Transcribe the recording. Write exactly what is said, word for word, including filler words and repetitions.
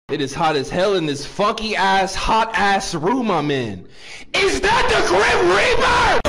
It is hot as hell in this funky ass, hot ass room I'm in. Is that the Grim Reaper?